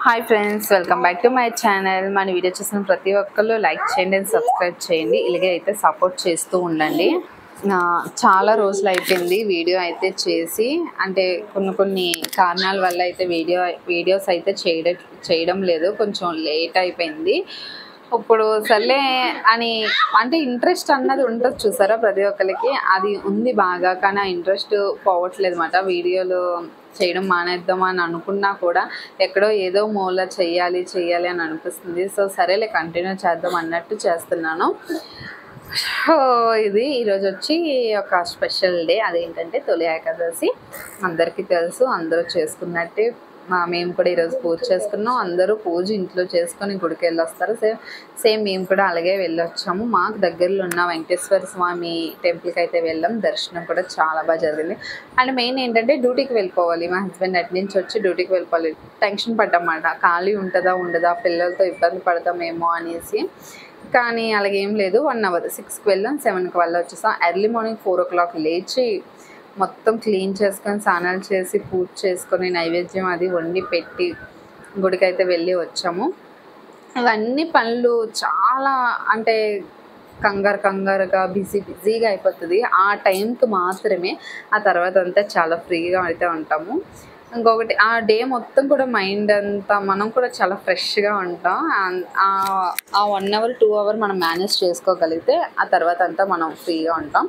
Hi friends, welcome back to my channel. మన video చూసిన ప్రతి ఒక్కళ్ళు లైక్ చేయండి అండ్ సబ్స్క్రైబ్ చేయండి. ఇలాగే అయితే సపోర్ట్ చేస్తూ ఉండండి. చాలా రోజులు అయిపోయింది వీడియో అయితే చేసి, అంటే కొన్ని కారణాల వల్ల అయితే వీడియోస్ అయితే చేయడం లేదు, కొంచెం లేట్ అయిపోయింది. ఇప్పుడు సర్లే అని, అంటే ఇంట్రెస్ట్ అన్నది ఉంటుంది చూసారా ప్రతి ఒక్కరికి, అది ఉంది బాగా. కానీ ఆ ఇంట్రెస్ట్ పోవట్లేదు అన్నమాట. వీడియోలు చేయడం మానేద్దామా అని అనుకున్నా కూడా ఎక్కడో ఏదో మూల చెయ్యాలి అని అనిపిస్తుంది. సో సరేలే కంటిన్యూ చేద్దాం అన్నట్టు చేస్తున్నాను. సో ఇది ఈరోజు వచ్చి ఒక స్పెషల్ డే. అదేంటంటే తొలి ఏకాదశి. అందరికీ తెలుసు, అందరూ చేసుకున్నట్టే మేము కూడా ఈరోజు పూజ చేసుకున్నాం. అందరూ పూజ ఇంట్లో చేసుకొని గుడికి వెళ్ళొస్తారు. సేమ్ మేము కూడా అలాగే వెళ్ళొచ్చాము. మాకు దగ్గరలో ఉన్న వెంకటేశ్వర స్వామి టెంపుల్కి అయితే వెళ్ళాం. దర్శనం కూడా చాలా బాగా జరిగింది. అండ్ మెయిన్ ఏంటంటే డ్యూటీకి వెళ్ళిపోవాలి. మా హస్బెండ్ అటు నుంచి వచ్చి డ్యూటీకి వెళ్ళిపోవాలి. టెన్షన్ పడ్డామాట, ఖాళీ ఉంటుందా ఉండదా, పిల్లలతో ఇబ్బంది పడతామేమో అనేసి. కానీ అలాగేం లేదు. 1 అవర్ 6కి వెళ్ళాం, 7కి వల్ల వచ్చేసాం. ఎర్లీ మార్నింగ్ 4 o'clock లేచి మొత్తం క్లీన్ చేసుకొని స్నానాలు చేసి పూజ చేసుకొని నైవేద్యం అది వండి పెట్టి గుడికైతే వెళ్ళి వచ్చాము. ఇవన్నీ పనులు చాలా, అంటే కంగారుగా బిజీగా అయిపోతుంది. ఆ టైంకి మాత్రమే, ఆ తర్వాత అంతా చాలా ఫ్రీగా అయితే ఉంటాము. ఇంకొకటి, ఆ డే మొత్తం కూడా మైండ్ అంతా మనం కూడా చాలా ఫ్రెష్గా ఉంటాం. ఆ 1 hour 2 hour మనం మేనేజ్ చేసుకోగలిగితే ఆ తర్వాత అంతా మనం ఫ్రీగా ఉంటాం.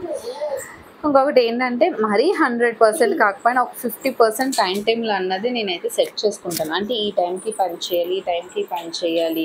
ఇంకొకటి ఏంటంటే మరీ 100% కాకపోయినా ఒక 50% టైంలో అన్నది నేనైతే సెట్ చేసుకుంటాను. అంటే ఈ టైంకి పని చేయాలి, ఈ టైంకి పని చేయాలి,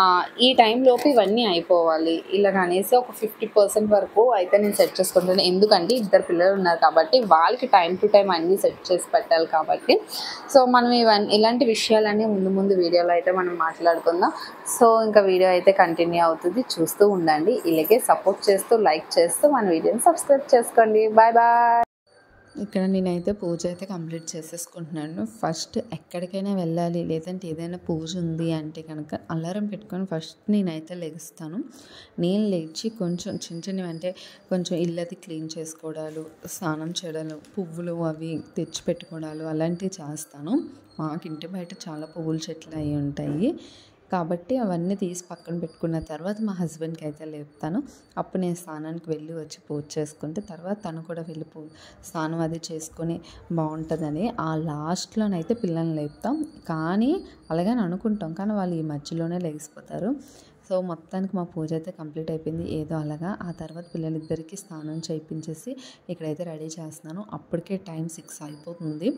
ఈ టైంలోపు ఇవన్నీ అయిపోవాలి, ఇలాగ అనేసి ఒక 50% వరకు అయితే నేను సెట్ చేసుకుంటాను. ఎందుకంటే 2 పిల్లలు ఉన్నారు కాబట్టి వాళ్ళకి టైం టు టైం అన్నీ సెట్ చేసి పెట్టాలి కాబట్టి. సో మనం ఇలాంటి విషయాలన్నీ ముందు వీడియోలో అయితే మనం మాట్లాడుకుందాం. సో ఇంకా వీడియో అయితే కంటిన్యూ అవుతుంది, చూస్తూ ఉండండి. ఇలాగే సపోర్ట్ చేస్తూ లైక్ చేస్తూ మన వీడియోని సబ్స్క్రైబ్ చేసుకోండి. Bye bye. ఇక్కడ నేనైతే పూజ అయితే కంప్లీట్ చేసేసుకుంటున్నాను. ఫస్ట్ ఎక్కడికైనా వెళ్ళాలి, లేదంటే ఏదైనా పూజ ఉంది అంటే కనుక అలారం పెట్టుకొని ఫస్ట్ నేనైతే లెగుస్తాను. నేను లేచి కొంచెం చిన్నవి, అంటే కొంచెం ఇల్లది క్లీన్ చేసుకోవడాలు, స్నానం చేయడాలు, పువ్వులు అవి తెచ్చి పెట్టుకోవడాలు అలాంటివి చేస్తాను. మాకు ఇంటి బయట చాలా పువ్వుల చెట్లు అవి ఉంటాయి కాబట్టి అవన్నీ తీసి పక్కన పెట్టుకున్న తర్వాత మా హస్బెండ్కి అయితే లేపుతాను. అప్పుడు నేను స్నానానికి వెళ్ళి వచ్చి పూజ చేసుకుంటే తర్వాత తను కూడా వెళ్ళి స్నానం అది చేసుకొని బాగుంటుందని ఆ లాస్ట్లోనైతే పిల్లల్ని లేపుతాం. కానీ అలాగని అనుకుంటాం, కానీ వాళ్ళు ఈ మధ్యలోనే లెగిసిపోతారు. సో మొత్తానికి మా పూజ అయితే కంప్లీట్ అయిపోయింది ఏదో అలాగా. ఆ తర్వాత పిల్లలిద్దరికీ స్నానం చేయించేసి ఇక్కడైతే రెడీ చేస్తున్నాను. అప్పటికే టైం 6 అయిపోతుంది.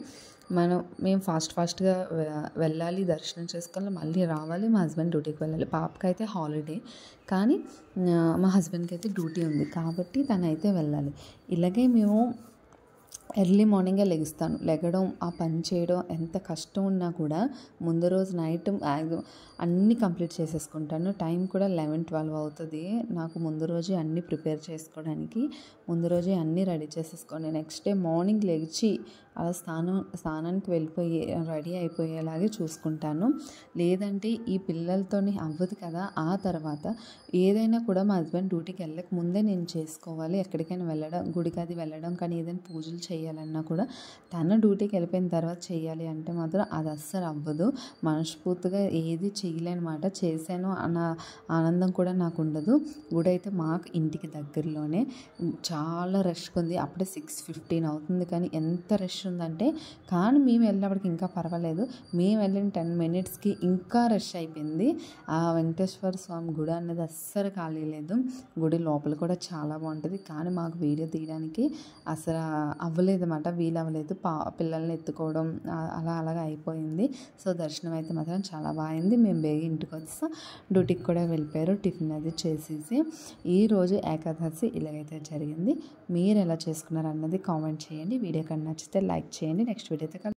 మేము ఫాస్ట్గా వెళ్ళాలి, దర్శనం చేసుకోవాలి, మళ్ళీ రావాలి. మా హస్బెండ్ డ్యూటీకి వెళ్ళాలి. పాపకైతే హాలిడే, కానీ మా హస్బెండ్కి అయితే డ్యూటీ ఉంది కాబట్టి తనైతే వెళ్ళాలి. ఇలాగే మేము ఎర్లీ మార్నింగే లెగడం, ఆ పని చేయడం ఎంత కష్టం ఉన్నా కూడా ముందు రోజు నైట్ అన్నీ కంప్లీట్ చేసేసుకుంటాను. టైం కూడా 11-12 అవుతుంది నాకు ముందు రోజే అన్నీ ప్రిపేర్ చేసుకోవడానికి. ముందు రోజే అన్నీ రెడీ చేసేసుకోండి. నెక్స్ట్ డే మార్నింగ్ లేచి అలా స్నానానికి వెళ్ళిపోయి రెడీ అయిపోయేలాగే చూసుకుంటాను. లేదంటే ఈ పిల్లలతోని అవ్వదు కదా. ఆ తర్వాత ఏదైనా కూడా మా హస్బెండ్ డ్యూటీకి వెళ్ళక ముందే నేను చేసుకోవాలి. ఎక్కడికైనా వెళ్ళడం, గుడికి అది వెళ్ళడం, కానీ ఏదైనా పూజలు చేయాలన్నా కూడా తన డ్యూటీకి వెళ్ళిపోయిన తర్వాత చేయాలి అంటే మాత్రం అది అస్సలు అవ్వదు. మనస్ఫూర్తిగా ఏది చేయలేనమాట. చేశాను అన్న ఆనందం కూడా నాకు ఉండదు. గుడి అయితే మాకు ఇంటికి దగ్గరలోనే, చాలా రష్గా ఉంది. అప్పుడే 6:15 అవుతుంది, కానీ ఎంత రష్ ఉందంటే, కానీ మేము వెళ్ళినప్పటికి ఇంకా పర్వాలేదు. మేము వెళ్ళిన 10 minutesకి ఇంకా రష్ అయిపోయింది. ఆ వెంకటేశ్వర స్వామి గుడి అనేది అస్సలు ఖాళీ లేదు. గుడి లోపల కూడా చాలా బాగుంటుంది, కానీ మాకు వీడియో తీయడానికి అసలు అవ్వలేదు అన్నమాట, వీలు అవ్వలేదు. పిల్లల్ని ఎత్తుకోవడం అలాగా అయిపోయింది. సో దర్శనం అయితే మాత్రం చాలా బాగుంది. మేము బేగ ఇంటికి వచ్చేసాం. డ్యూటీకి కూడా వెళ్ళిపోయారు. టిఫిన్ అది చేసేసి ఈరోజు ఏకాదశి ఇలాగైతే జరిగింది. మీరు ఎలా చేసుకున్నారు అన్నది కామెంట్ చేయండి. వీడియో కన్నా నచ్చితే లైక్ చేయండి. నెక్స్ట్ వీడియోతో